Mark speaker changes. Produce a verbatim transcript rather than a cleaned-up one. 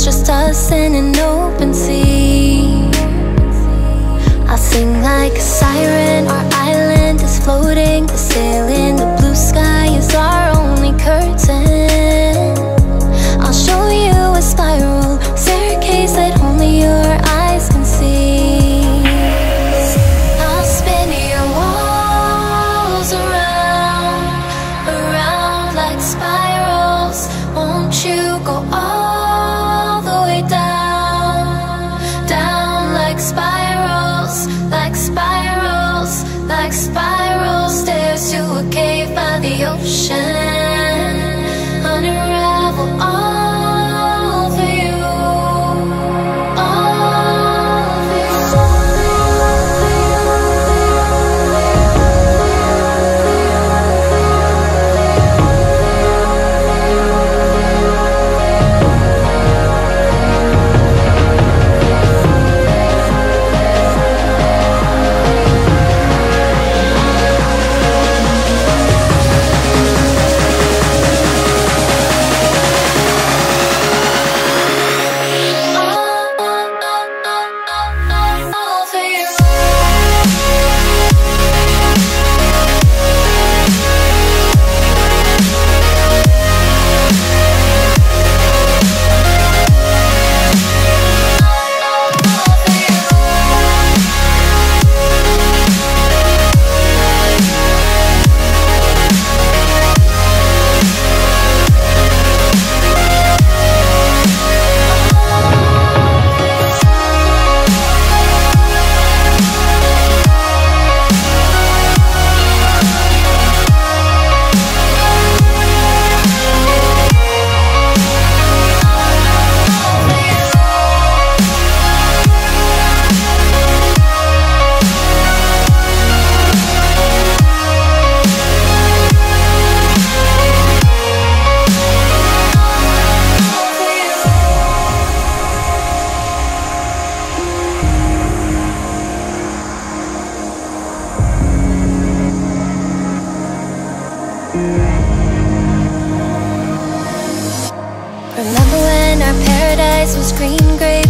Speaker 1: it's just us in an open sea. I'll sing like a siren, our island is floating. The sail in the blue sky is our only curtain. I'll show you a spiral staircase that only your eyes can see. I'll spin your walls around, around like spirals. Won't you go all the way down, down like spirals, like spirals, like spirals. Stairs to a cave by the ocean, unravel all for you, all for Remember when our paradise was green, gray